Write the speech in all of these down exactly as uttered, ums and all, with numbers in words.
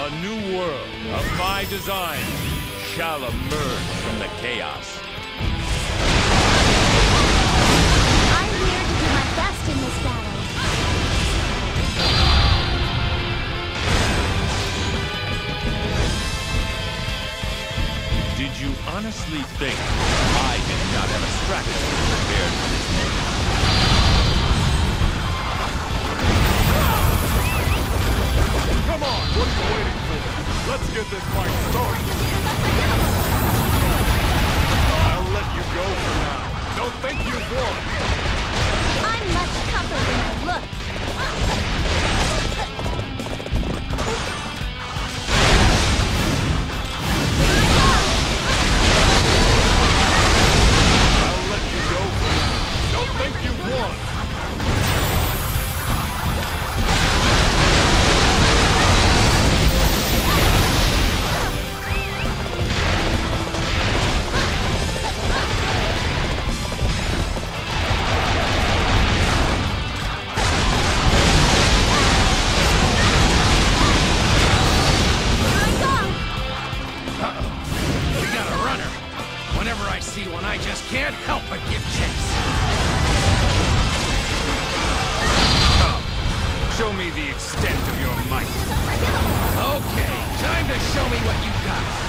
A new world of my design shall emerge from the chaos. I'm here to do my best in this battle. Did you honestly think I did not have a strategy prepared for this mission? Come on, what are you waiting for? Let's get this fight started. I'll let you go for now. Don't think you've won. I'm much tougher than I look. I'll let you go for now. Don't think you've won. I just can't help but give chase. Come, show me the extent of your might. Okay, time to show me what you got.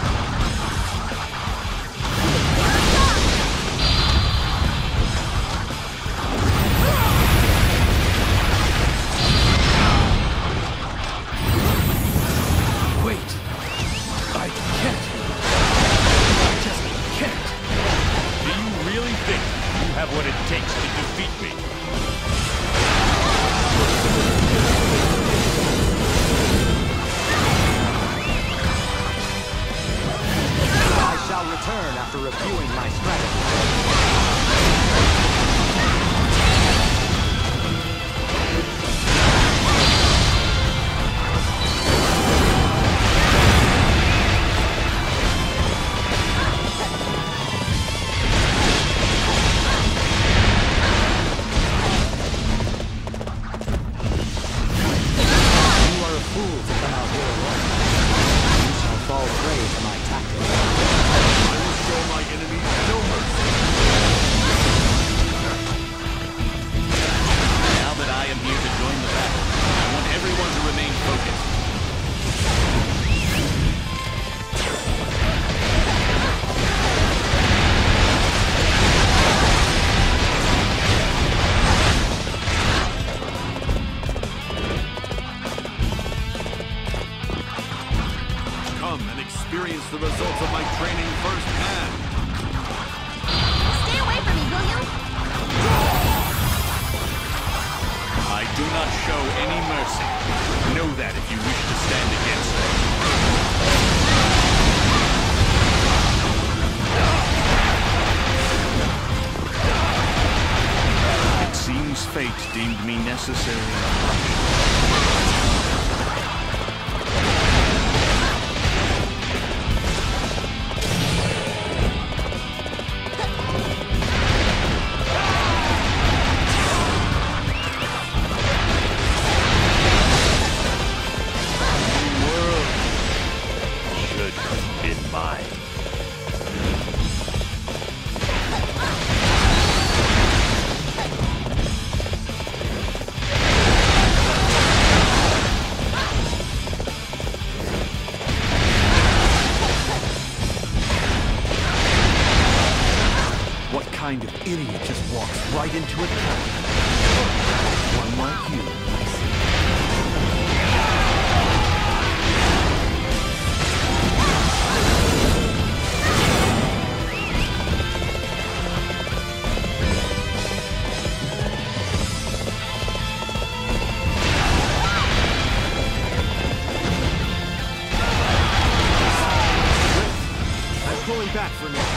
Have what it takes to defeat me. I shall return after reviewing my strategy. Experience the results of my training firsthand. Stay away from me, will you? I do not show any mercy. Know that if you wish to stand against me. It seems fate deemed me necessary. What kind of idiot just walks right into a trap? One like you, I see. I'm pulling back for now.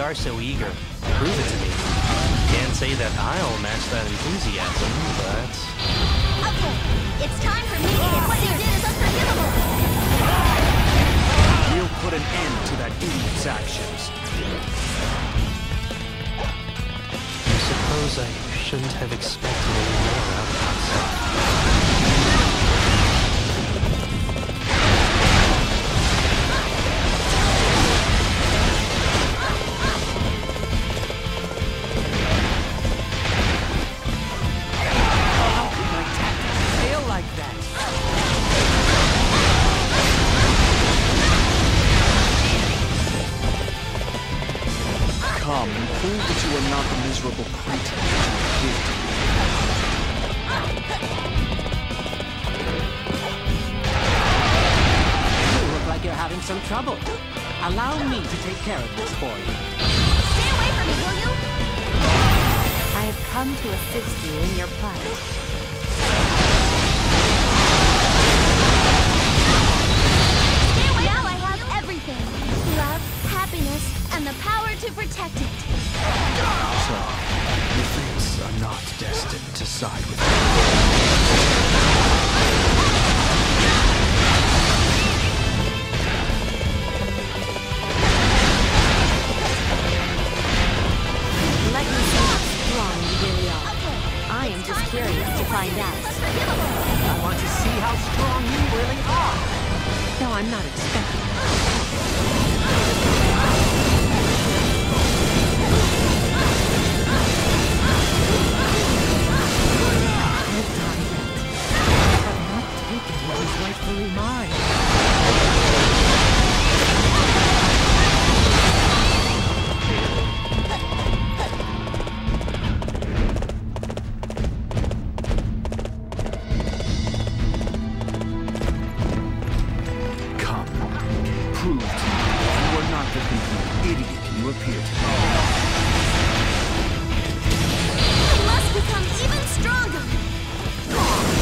are so eager. Prove it to me. Can't say that I'll match that enthusiasm, but... Okay, it's time for me to get what you did is unforgivable. We'll put an end to that idiot's actions. I suppose I shouldn't have expected any more out of myself. Come and prove that you are not the miserable cretin that you appear to be. You look like you're having some trouble. Allow me to take care of this for you. Stay away from me, will you? I have come to assist you in your plight. Stay away. Now I have everything. Love, happiness, and the power to protect it. So, the fates are not destined to side with you. Let me see how strong you really are. I am just curious to find out. I want to see how strong you really are. No, I'm not expecting that. What is rightfully mine? Come, prove to me that you are not the complete idiot you appear to be. I must become even stronger.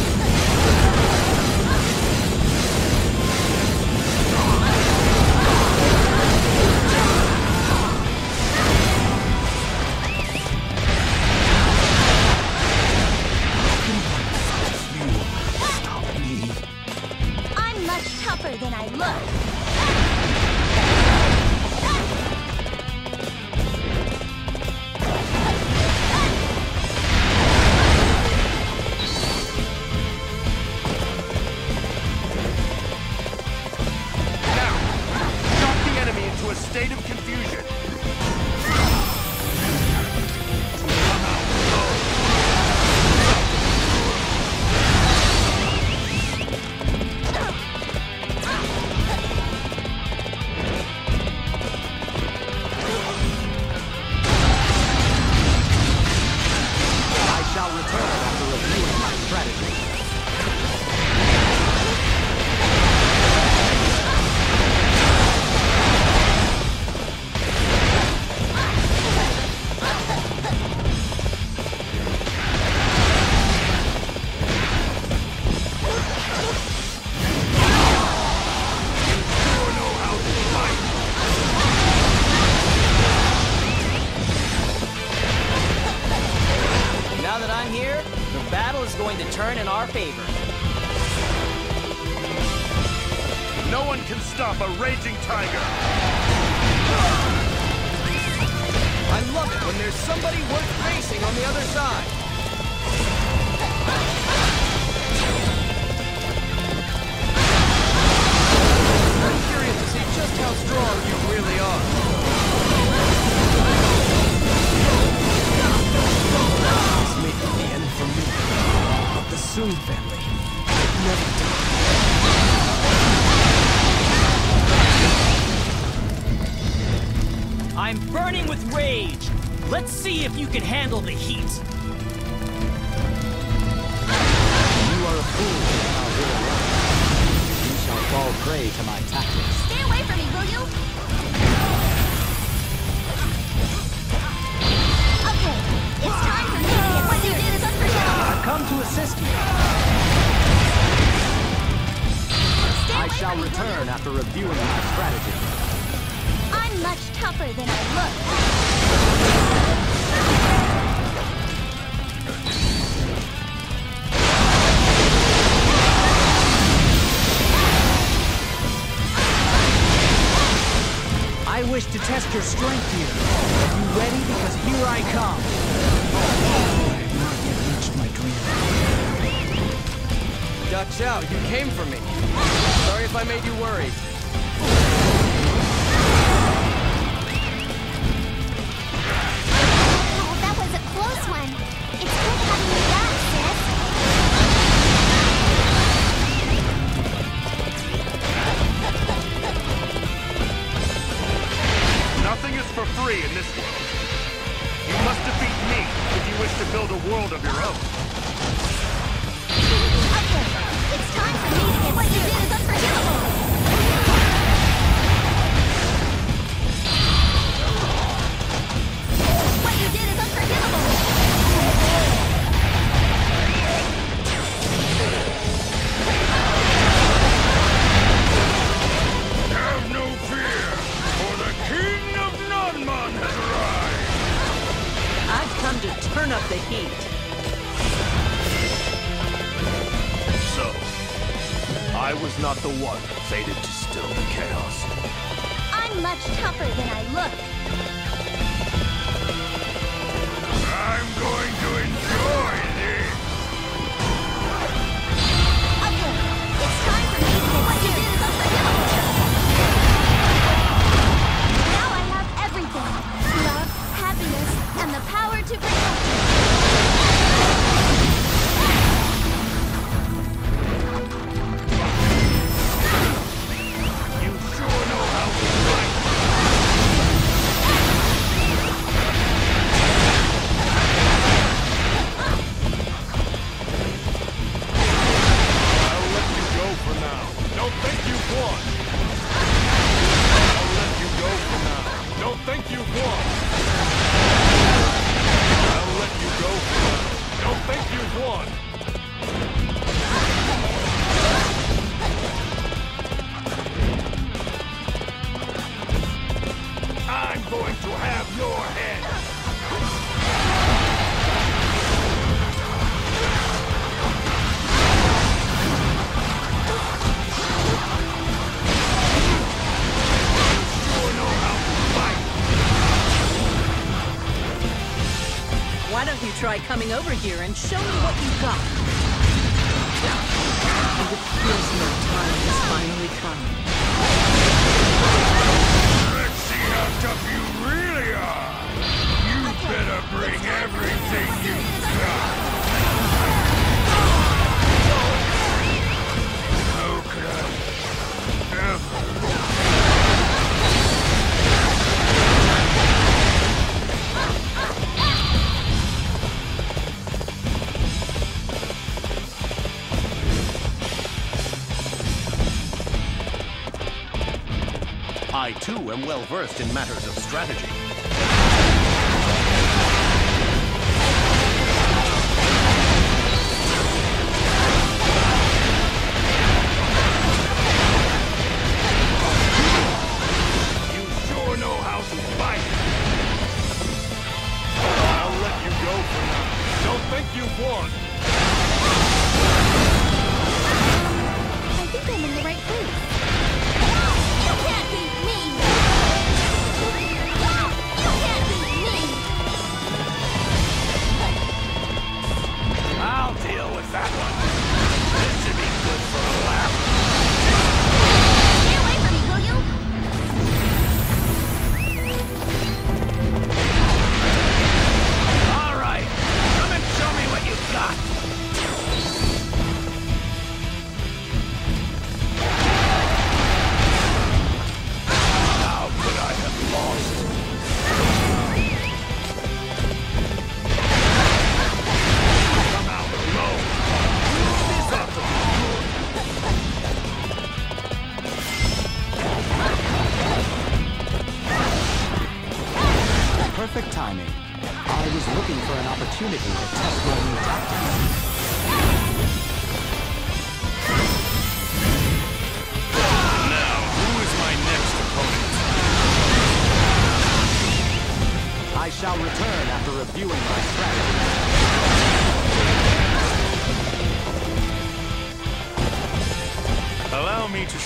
Stop me. I'm much tougher than I look. Now, shock the enemy into a state of confusion. I shall return after reviewing my strategy. Now that I'm here, the battle is going to turn in our favor. No one can stop a raging tiger. I love it when there's somebody worth facing on the other side. I'm curious to see just how strong you really are. This may be the end for me, but the Soong family never died. I'm burning with rage. Let's see if you can handle the heat. You are a fool, our hero. You shall fall prey to my tactics. Stay away from me, will you? Okay, it's time for me to get what you did is unforgivable. I've come to assist you. Stay I away shall from me, will you? return after reviewing my strategy. I'm I'm much tougher than I look. I wish to test your strength here. Are you ready? Because here I come. I have not yet reached my dream. Dutch out, you came for me. Sorry if I made you worry. Oh, that was a close one. It's good having you back, sis. Nothing is for free in this world. You must defeat me if you wish to build a world of your own. Okay, it's time for me to get what you did is unforgivable. What you did is unforgivable. Have no fear, for the King of Nanman has arrived! I've come to turn up the heat. So, I was not the one fated to still the chaos. I'm much tougher than I look. I'm going to enjoy this! Okay, it's time for me to get what you did is unforgivable. Now I have everything. Love, happiness, and the power to protect you. You sure know how to fight! I'll let you go for now. Don't think you've won! I'll let you go for now. Don't think you've won! I'll let you go for now. Don't think you've won! I'm going to have your head! Sure know how to fight! Why don't you try coming over here and show me what you got? And it feels no time has finally come. Let's see how tough you really are! You better bring everything you've got! How could I ever... I, too, am well-versed in matters of strategy. You sure know how to fight! I'll let you go for now. Don't think you've won! I think I'm in the right place. You can't beat me! You can't beat me! I'll deal with that one. This should be good for a laugh. Stay away from me, will you? All right, come and show me what you've got. How could I have lost? Come out alone. Something Perfect timing. I was looking for an opportunity to test my new tactics. Now, who is my next opponent?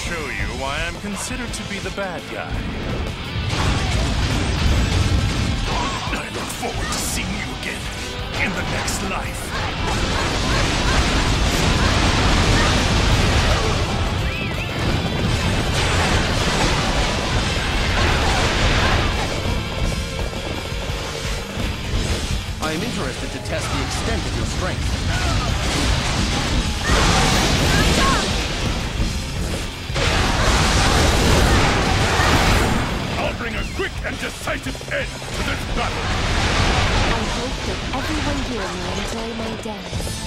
show you why I'm considered to be the bad guy. I look forward to seeing you again in the next life. I am interested to test the extent of your strength. I'll bring a quick and decisive end to this battle! I hope that everyone here will enjoy my dance.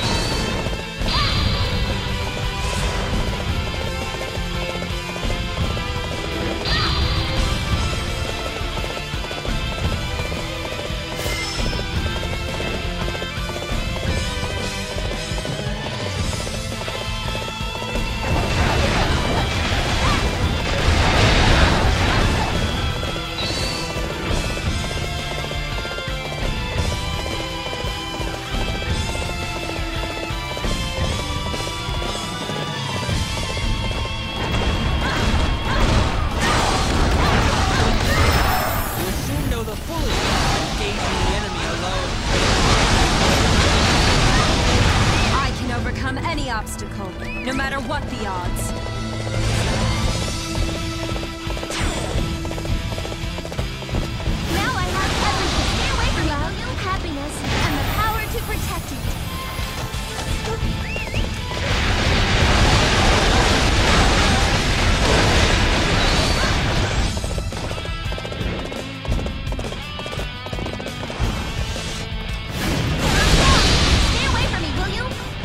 Obstacle, no matter what the odds. Now I have everything. Stay away from love, happiness, and the power to protect it. Stay away from me, will you?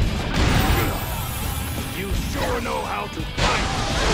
You sure know how to fight!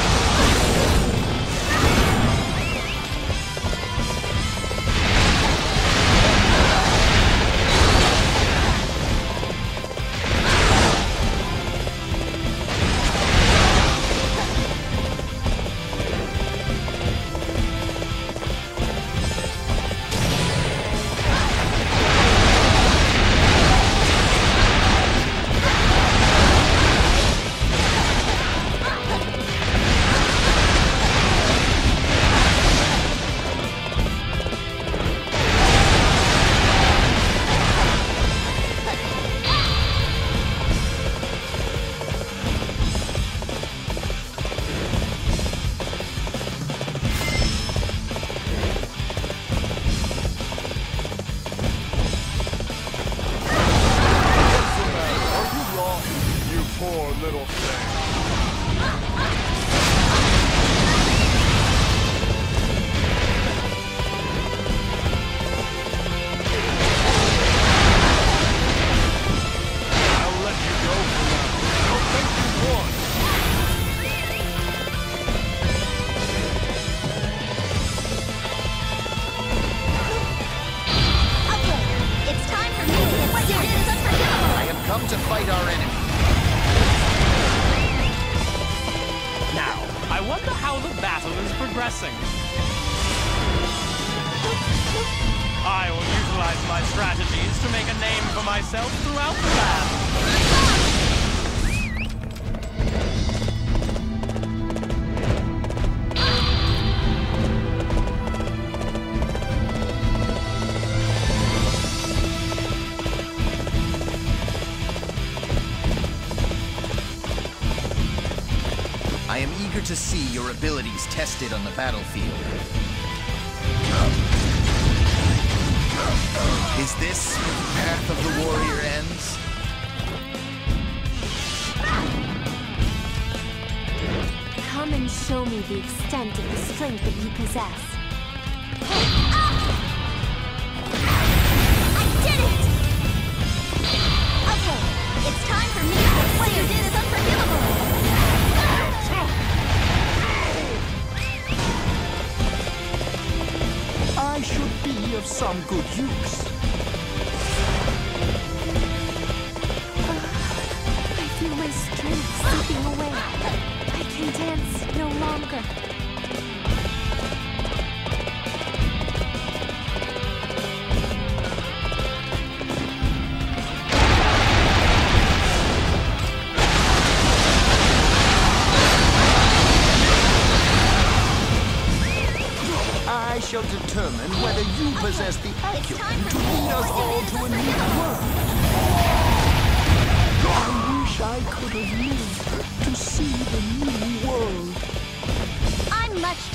Poor little thing. I'll let you go for now. I don't think you won. Okay, it's time for me to get what you did is unforgivable. I have come to fight our enemy. Now, I wonder how the battle is progressing. I will utilize my strategies to make a name for myself throughout the land. I am eager to see your abilities tested on the battlefield. Is this where the path of the warrior ends? Come and show me the extent of the strength that you possess. I did it! Okay, it's time for me to what you did is unforgivable. I should be of some good use. I feel my strength slipping away. I can dance no longer.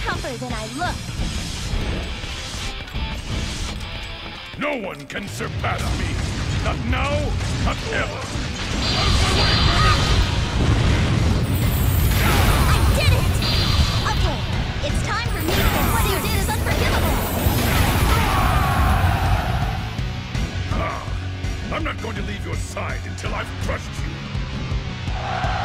tougher than I look. No one can surpass me. Not now, not ever. Out of my way, Rabbit! I did it! Okay, it's time for me to get what you did is unforgivable. Ah, I'm not going to leave your side until I've crushed you.